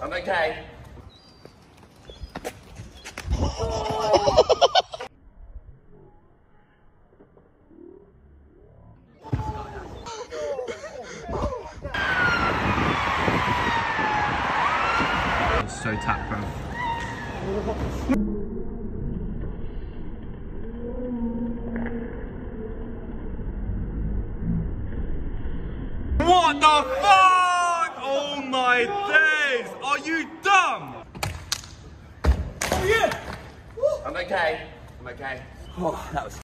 I'm okay. So tap, bro. What the fuck? Oh my days! Are you dumb? Oh yeah! I'm okay. I'm okay. Oh, that was